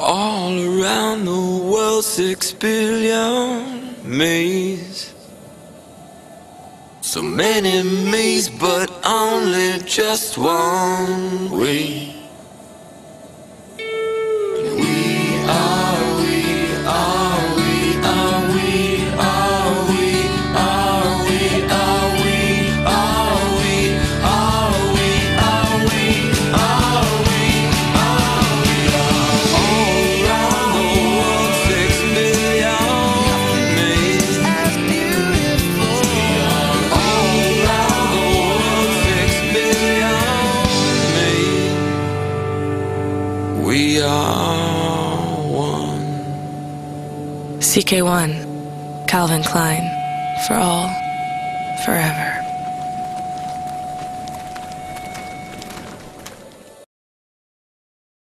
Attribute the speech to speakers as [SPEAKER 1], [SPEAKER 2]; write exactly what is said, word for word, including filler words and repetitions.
[SPEAKER 1] All around the world, six billion me's. So many me's, but only just one we. We are, we are, we are, we are, we are, we are, we are, we are, we are, we are, we are, we are. All around the world, six billion me's. As beautiful. All around the world, six billion me's. We are one.
[SPEAKER 2] C K one, Calvin Klein, for all, forever.